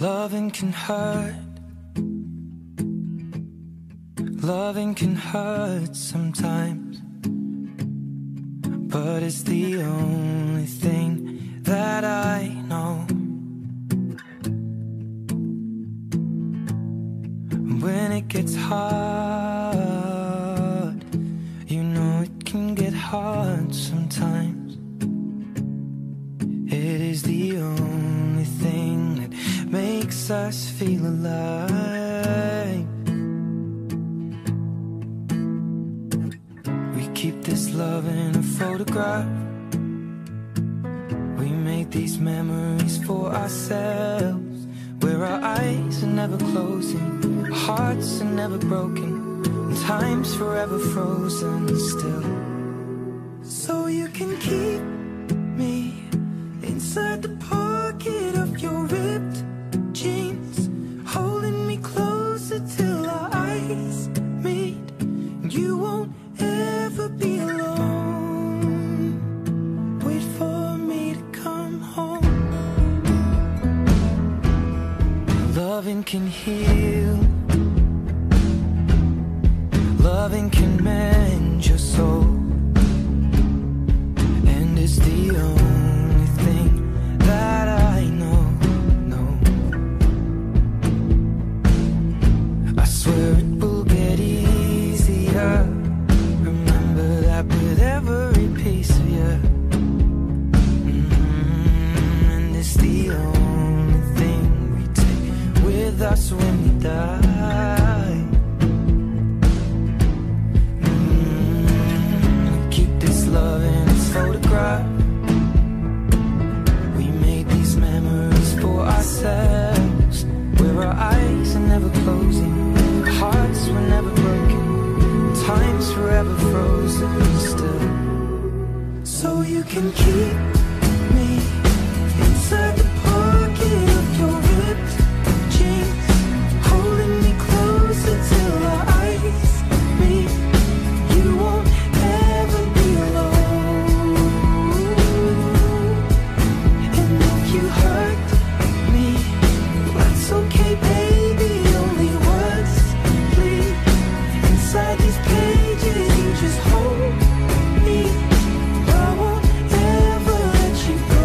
Loving can hurt. Loving can hurt sometimes, but it's the only thing that I know. When it gets hard, you know it can get hard sometimes. It is the only thing that makes us feel alive. We keep this love in a photograph. We make these memories for ourselves, where our eyes are never closing, our hearts are never broken, and time's forever frozen still. So you can keep me inside the pocket of your ripped jeans, holding me closer till our eyes meet. You won't ever be alone. Wait for me to come home. Loving can heal. Loving can mend your soul, and it's the only thing that I know. I swear it will get easier. Remember that with every piece of you. And it's the only thing we take with us when we die. Keep this love in its photograph. We made these memories for ourselves, where our eyes are never closing, our hearts were never broken, time's forever frozen still. So you can keep me inside the pocket of your ripped jeans, holding me closer till our eyes meet. You won't ever be alone. And if you hurt me, that's okay, baby. Only words bleed inside these pages. You just hold me. I won't ever let you go.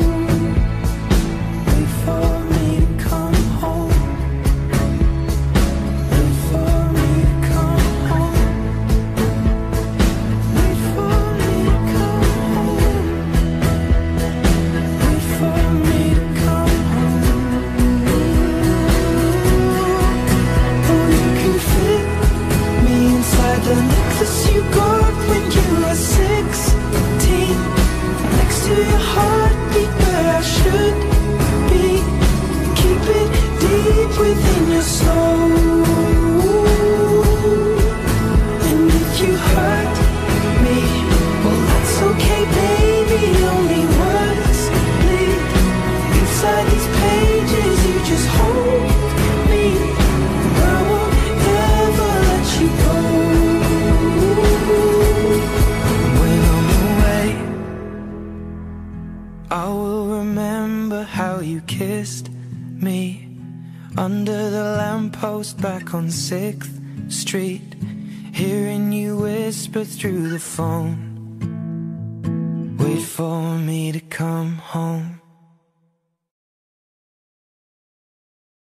Wait for me to come home. Wait for me to come home. Wait for me to come home. Wait for me to come home. Oh, you can fit me inside the necklace you got when you were 16, next to your heartbeat where I should be. Keep it deep within your soul. And if you hurt me, well, that's okay, baby. Only words bleed inside these pages. You just hold me. I won't ever let you go. When I'm away, I will remember how you kissed me under the lamppost back on 6th Street, hearing you whisper through the phone. Wait for me to come home.